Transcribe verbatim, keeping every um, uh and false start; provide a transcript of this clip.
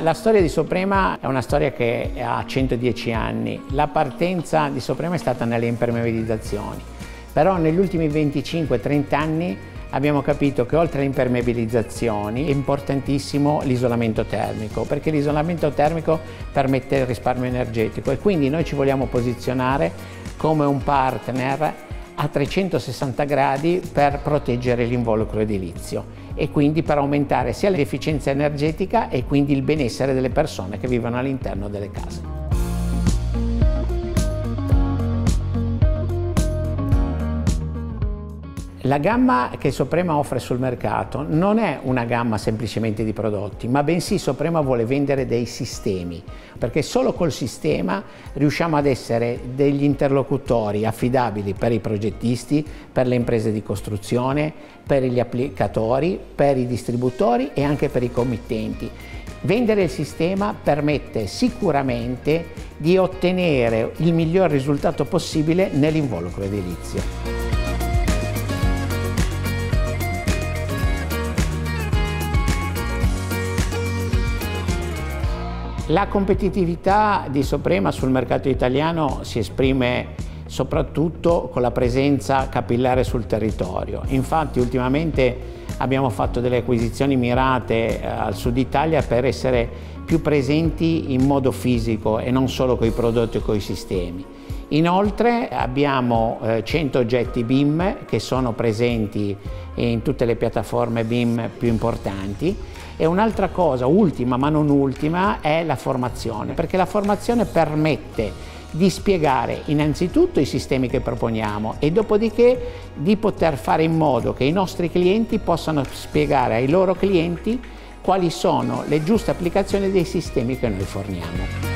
La storia di Soprema è una storia che ha centodieci anni. La partenza di Soprema è stata nelle impermeabilizzazioni, però negli ultimi venticinque trenta anni abbiamo capito che oltre alle impermeabilizzazioni è importantissimo l'isolamento termico, perché l'isolamento termico permette il risparmio energetico e quindi noi ci vogliamo posizionare come un partner a trecentosessanta gradi per proteggere l'involucro edilizio e quindi per aumentare sia l'efficienza energetica e quindi il benessere delle persone che vivono all'interno delle case. La gamma che Soprema offre sul mercato non è una gamma semplicemente di prodotti, ma bensì Soprema vuole vendere dei sistemi, perché solo col sistema riusciamo ad essere degli interlocutori affidabili per i progettisti, per le imprese di costruzione, per gli applicatori, per i distributori e anche per i committenti. Vendere il sistema permette sicuramente di ottenere il miglior risultato possibile nell'involucro edilizio. La competitività di Soprema sul mercato italiano si esprime soprattutto con la presenza capillare sul territorio. Infatti ultimamente abbiamo fatto delle acquisizioni mirate eh, al sud Italia per essere più presenti in modo fisico e non solo con i prodotti e con i sistemi. Inoltre abbiamo eh, cento oggetti B I M che sono presenti in tutte le piattaforme B I M più importanti. E un'altra cosa, ultima ma non ultima, è la formazione, perché la formazione permette di spiegare innanzitutto i sistemi che proponiamo e dopodiché di poter fare in modo che i nostri clienti possano spiegare ai loro clienti quali sono le giuste applicazioni dei sistemi che noi forniamo.